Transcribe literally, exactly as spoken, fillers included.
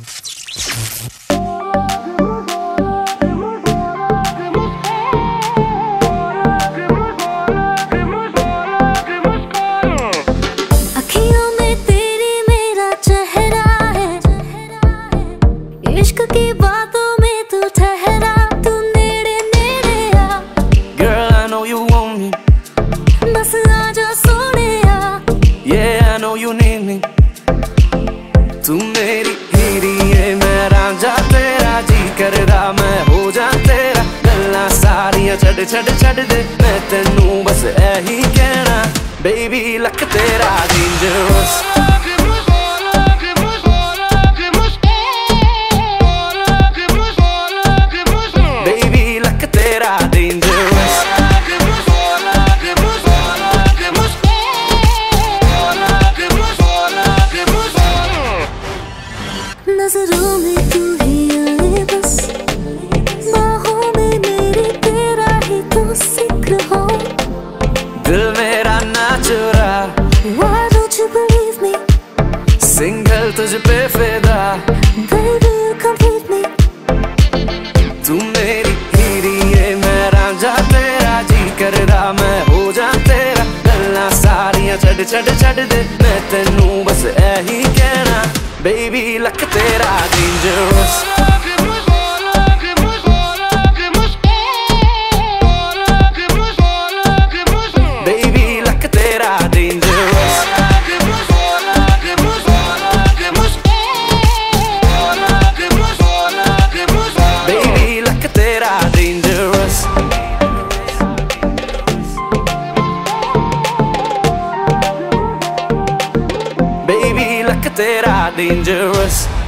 इश्क की बातों में तू ठहरा, तू नेड़े नेड़े आ। Girl, I know you want me, बस आजा Sonia. yeah I know you need me। तू मेरी हीरी है, मैं रांझा तेरा, जी करदा मैं हो जा तेरा। गल्लां सारियां छड़ छड़ छड़ दे, मैं तेनू बस ऐही कहना, बेबी लक तेरा डेंजरस। नजरों में तू ही आए बस, बाहों में मेरी तेरा ही तो जिक्र हो। दिल मेरा ना चुरा, Why don't you believe me? Single तुझ पे फिदा, Baby you complete me। तू मेरी हीरी है, मैं रांझा तेरा, जी करदा मैं हो जा तेरा। गल्लां सारियां छड़ छड़ छड़ दे, मैं तेनू बस ऐही कहना, बेबी लक तेरा डेंजरस। बेबी लक तेरा डेंजरस। बेबी लक तेरा डेंजरस। बेबी लक तेरा डेंजरस।